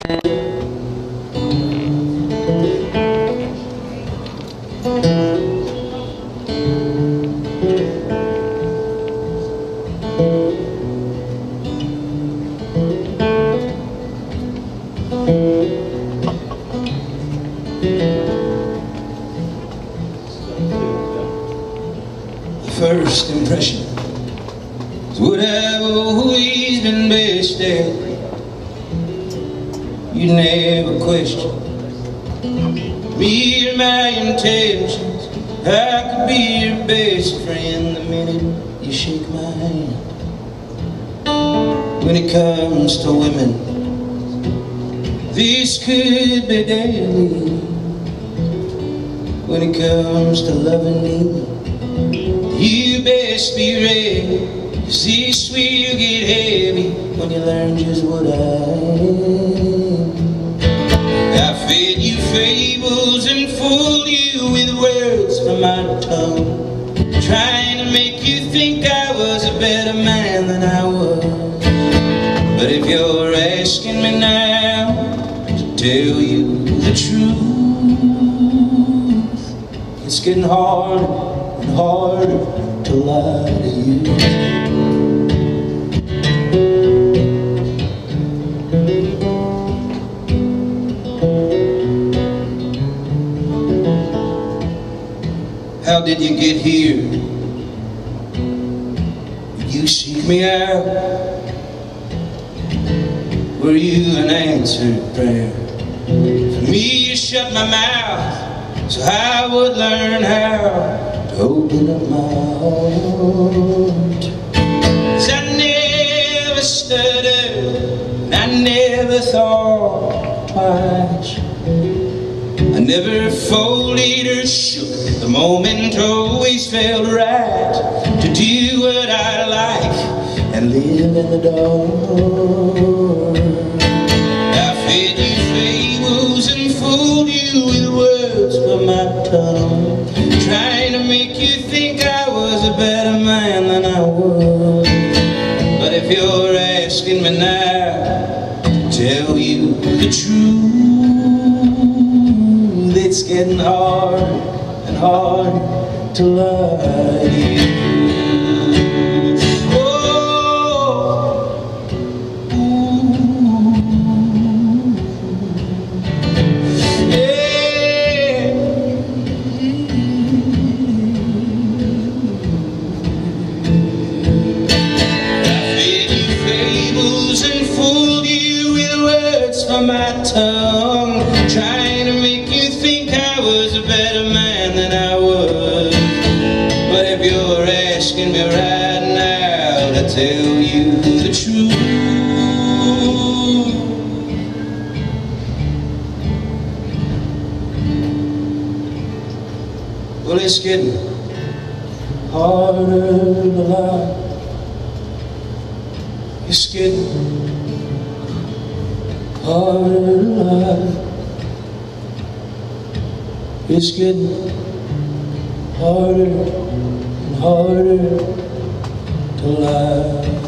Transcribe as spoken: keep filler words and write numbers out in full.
First impression is what I've always been best at. You never question me or my intentions. I could be your best friend the minute you shake my hand. When it comes to women, this could be deadly. When it comes to loving me, you best be ready, 'cause this will get heavy when you learn just what I am. I fed you fables and fooled you with words from my tongue, trying to make you think I was a better man than I was. But if you're asking me now to tell you the truth, it's getting harder and harder to lie to you. How did you get here? Did you seek me out? Were you an answered prayer? For me you shut my mouth so I would learn how to open up my heart. 'Cause I never stuttered and I never thought twice. I never folded or shook. The moment always felt right to do what I like and live in the dark. I fed you fables and fooled you with words from my tongue, trying to make you think I was a better man than I was. But if you're asking me now to tell you the truth, it's getting hard and hard to lie to you. My tongue, trying to make you think I was a better man than I was. But if you're asking me right now to tell you the truth, well, it's getting harder to lie. It's getting harder to lie. It's getting harder and harder to lie.